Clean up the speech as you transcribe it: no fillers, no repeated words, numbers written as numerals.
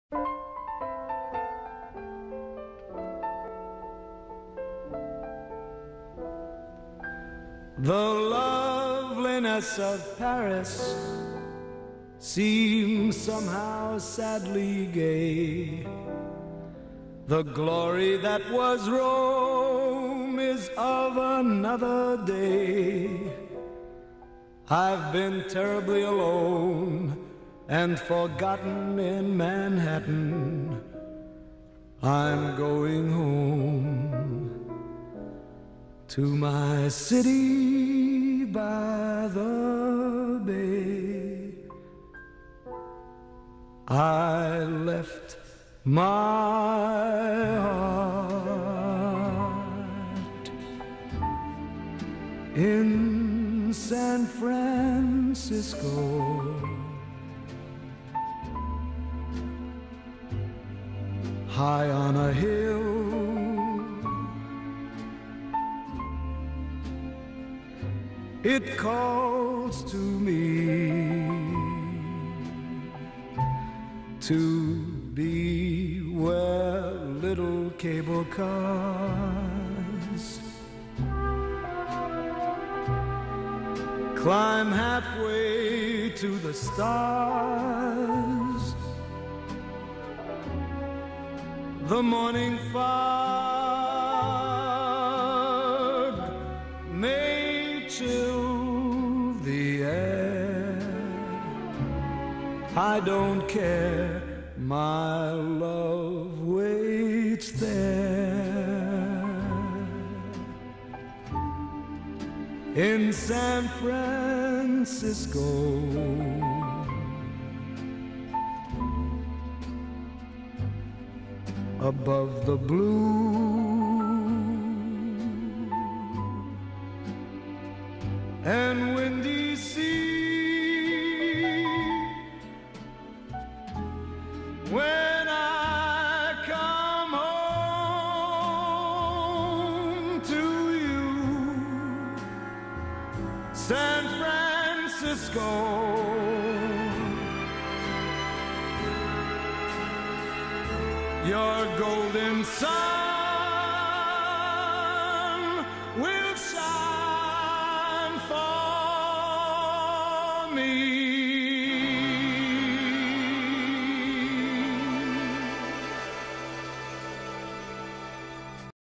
The loveliness of Paris seems somehow sadly gay. The glory that was Rome is of another day. I've been terribly alone and forgotten in Manhattan. I'm going home to my city by the bay. I left my heart in San Francisco. High on a hill, it calls to me to be where little cable cars climb halfway to the stars. The morning fog may chill the air. I don't care, my love waits there in San Francisco. Above the blue and windy sea, when I come home to you, San Francisco, your golden sun will shine for me.